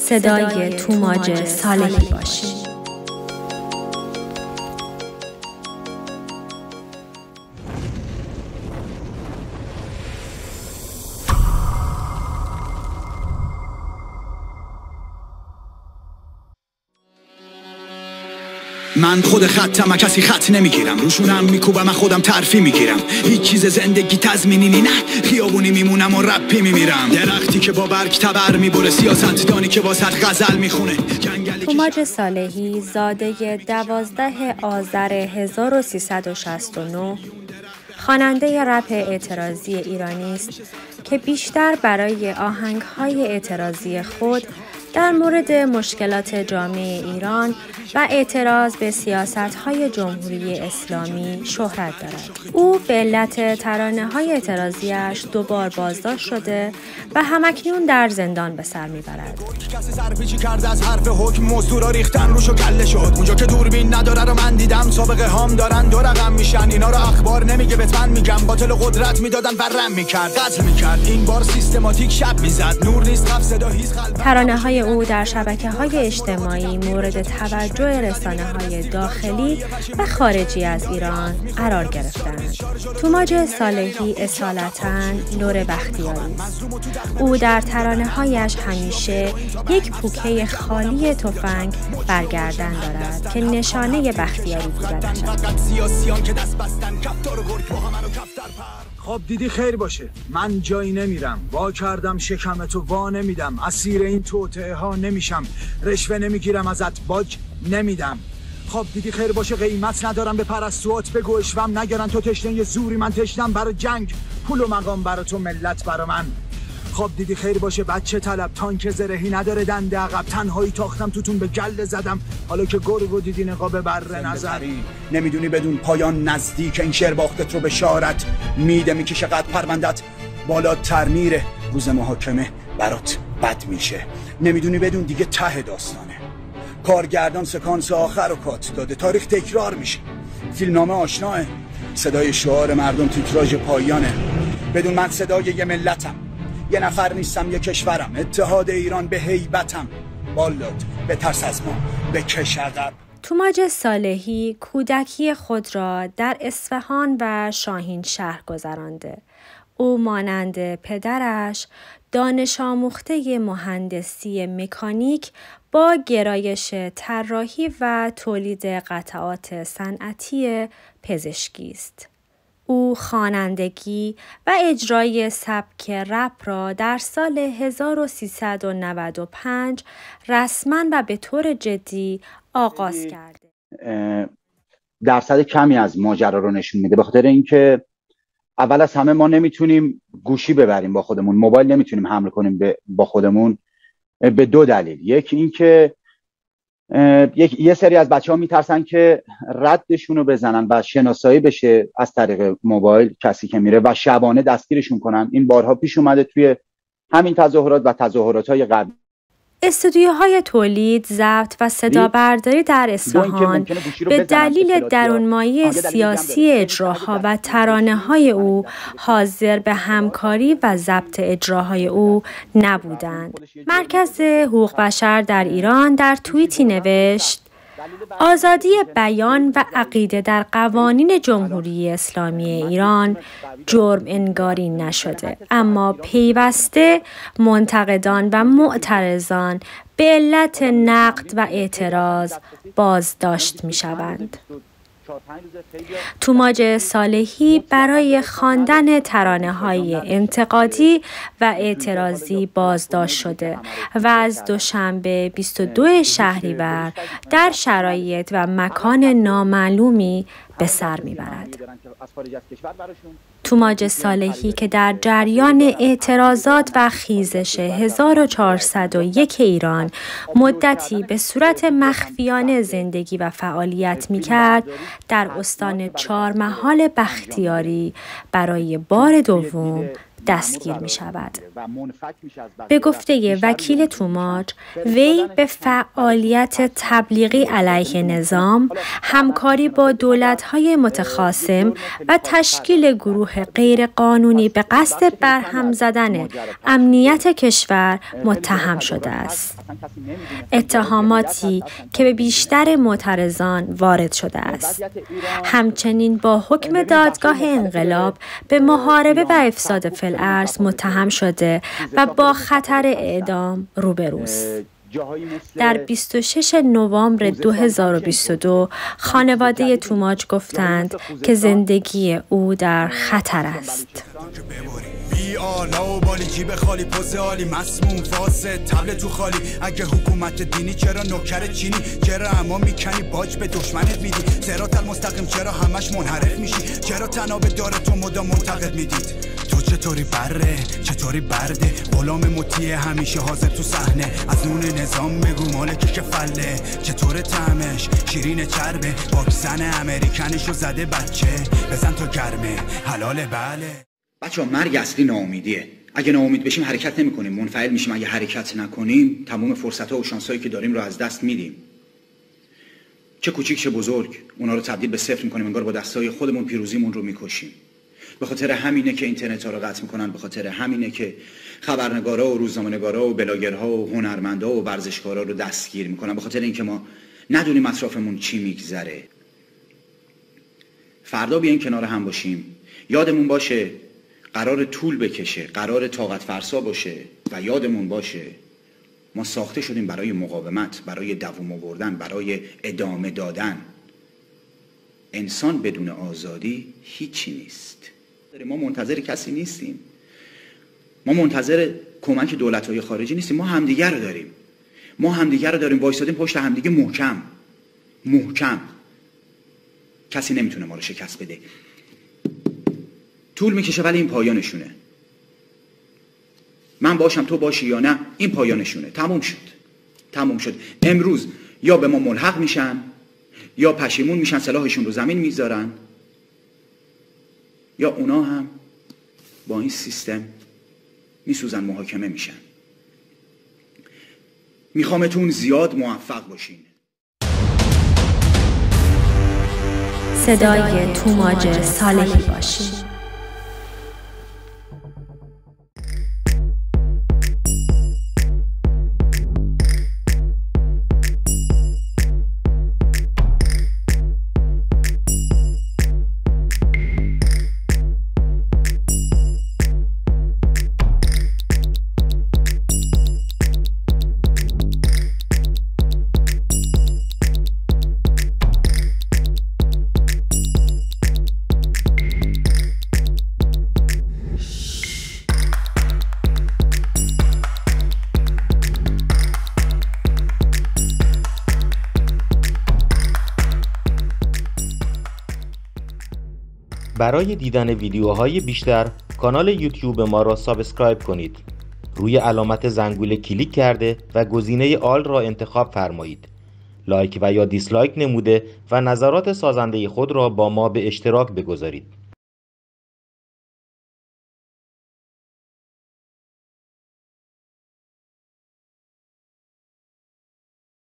صدای توماج صالحی باشید. من خود خطم، کسی خط نمیگیرم، روشونم میکوبم، من خودم ترفی میگیرم. هیچ چیز زندگی تضمینی نه، خیابونی میمونم و رپی میمیرم. درختی که با برگ تبر میبره، سیاستدانی که واسط غزل میخونه. توماج صالحی زاده 12 آذر 1369 خواننده رپ اعتراضی ایرانی است که بیشتر برای آهنگ‌های اعتراضی خود در مورد مشکلات جامعه ایران و اعتراض به سیاست‌های جمهوری اسلامی شهرت دارد. او به علت ترانه‌های اعتراضیش 2 بار بازداشت شده و همکنون در زندان به سر می‌برد. کسی سرپیچی کرد از حرف حکم، مزدورا ریختن روشو کله شد. اونجا که دوربین نداره رو من دیدم، سابقه هام دارن 2 رقم میشن. اینا رو اخبار نمیگه، به من میگم باطل قدرت میدادن ورم میکرد، قتل میکرد. این بار سیستماتیک شب میزد، نور نیست خف صدا هیچ قلب. ترانه‌های او در شبکه‌های اجتماعی مورد توجه رسانه‌های داخلی و خارجی از ایران قرار گرفتند. توماج صالحی اصالتاً لور بختیاری است. او در ترانه‌هایش همیشه یک پوکه خالی تفنگ برگردن دارد که نشانه بختیاری بودنش است. خب دیدی خیر باشه، من جایی نمیرم، وا کردم شکمتو وا نمیدم، اسیر این توطئه ها نمیشم، رشوه نمیگیرم ازت، باج نمیدم. خب دیدی خیر باشه، قیمت ندارم به پرستوات، بگو اشوم نگرن، تو تشنه یه زوری، من تشنم برای جنگ، پول و مقام برای تو، ملت برای من. خب دیدی خیر باشه بچه طلب، تانک زرهی نداره دنده عقب، تنهایی تاختم توتون به گله زدم، حالا که گرگو دیدی نقاب بر نظر. نمیدونی بدون پایان نزدیک این شعر باختت رو بشارت میده، میکشه قد پروندت بالاتر میره، روز محاکمه برات بد میشه. نمیدونی بدون دیگه ته داستانه، کارگردان سکانس آخر رو کات داده، تاریخ تکرار میشه، فیلمنامه آشناه، صدای شعار مردم تیتراژ پایانه. بدون من صدای یه ملتم، یه نفر نیستم یه کشورم، اتحاد ایران به هیبتم، بالات به ترس از ما به کش عقب. توماج صالحی کودکی خود را در اصفهان و شاهین شهر گذرانده. او مانند پدرش دانش آموخته مهندسی مکانیک با گرایش طراحی و تولید قطعات صنعتی پزشکی است. او خوانندگی و اجرای سبک رپ را در سال 1395 رسما و به طور جدی آغاز کرده. درصد کمی از ماجرا رو نشون میده، به خاطر اینکه اول از همه ما نمیتونیم گوشی ببریم با خودمون، موبایل نمیتونیم حمل کنیم با خودمون به 2 دلیل. یکی اینکه یه سری از بچه‌ها میترسن که ردشون رو بزنن و شناسایی بشه از طریق موبایل کسی که میره و شبانه دستگیرشون کنن. این بارها پیش اومده توی همین تظاهرات و تظاهرات‌های قبلی. استودیوهای تولید، ضبط و صدابرداری در اصفهان به دلیل درونمایی سیاسی اجراها و ترانه‌های او حاضر به همکاری و ضبط اجراهای او نبودند. مرکز حقوق بشر در ایران در توییتی نوشت: آزادی بیان و عقیده در قوانین جمهوری اسلامی ایران جرم انگاری نشده، اما پیوسته منتقدان و معترضان به علت نقد و اعتراض بازداشت می‌شوند. توماج صالحی برای خواندن ترانه‌های انتقادی و اعتراضی بازداشت شده و از دوشنبه 22 شهریور در شرایط و مکان نامعلومی به سر میبرد. توماج صالحی که در جریان اعتراضات و خیزش 1401 ایران مدتی به صورت مخفیانه زندگی و فعالیت می‌کرد، در استان چهارمحال بختیاری برای بار دوم دستگیر می شود. به گفته وکیل توماج، وی به فعالیت تبلیغی علیه نظام، همکاری با دولت‌های متخاصم و تشکیل گروه غیرقانونی به قصد برهم زدن امنیت کشور متهم شده است. اتهاماتی که به بیشتر معترضان وارد شده است. همچنین با حکم دادگاه انقلاب به محاربه و افساد فی الارض متهم شده و با خطر اعدام روبروست. در 26 نوامبر 2022 خانواده توماج گفتند که زندگی او در خطر است. آلا و بالی جیب خالی پوز عالی مسموم فاسد تبل تو خالی اگه حکومت دینی چرا نوکر چینی چرا اما میکنی باج به دشمنت میدی صراط المستقیم چرا همش منحرف میشی چرا تناب داره تو مدام منتقد میدید تو چطوری بره چطوری برده غلام مطیع همیشه حاضر تو صحنه از نون نظام بگو مالک که فله چطور طعمش شیرین چربه واکسن امریکنشو زده بچه بزن تو گرمه حلاله بله. بچه‌ها مرگ اصلی ناامیدیه. اگه ناامید بشیم حرکت نمی‌کنیم، منفعل میشیم. اگه حرکت نکنیم تمام فرصت‌ها و شانس‌هایی که داریم رو از دست میدیم. چه کوچیک چه بزرگ، اونا رو تبدیل به صفر می‌کنیم، انگار با دستای خودمون پیروزیمون رو می‌کشیم. به خاطر همینه که اینترنت‌ها رو قطع می‌کنن، به خاطر همینه که خبرنگارا و روزنامه‌نگارا و بلاگرها و هنرمندا و ورزشکارا رو دستگیر می‌کنن، به خاطر اینکه ما ندونیم اطرافمون چی می‌گذره. فردا بیاین کنار هم باشیم. یادمون باشه قرار طول بکشه، قرار طاقت فرسا باشه و یادمون باشه ما ساخته شدیم برای مقاومت، برای دوام آوردن، برای ادامه دادن. انسان بدون آزادی هیچی نیست. ما منتظر کسی نیستیم. ما منتظر کمک دولت‌های خارجی نیستیم. ما همدیگر رو داریم. ما همدیگر رو داریم، وایسادیم پشت همدیگه محکم. محکم. کسی نمیتونه ما رو شکست بده. طول میکشه ولی این پایانشونه. من باشم تو باشی یا نه، این پایانشونه. تموم شد. تموم شد. امروز یا به ما ملحق میشن یا پشیمون میشن، سلاحشون رو زمین میذارن، یا اونا هم با این سیستم میسوزن، محاکمه میشن. میخوامتون زیاد موفق باشین. صدای توماج صالحی باشین. برای دیدن ویدیوهای بیشتر کانال یوتیوب ما را سابسکرایب کنید. روی علامت زنگوله کلیک کرده و گزینه آل را انتخاب فرمایید. لایک و یا دیسلایک نموده و نظرات سازنده خود را با ما به اشتراک بگذارید.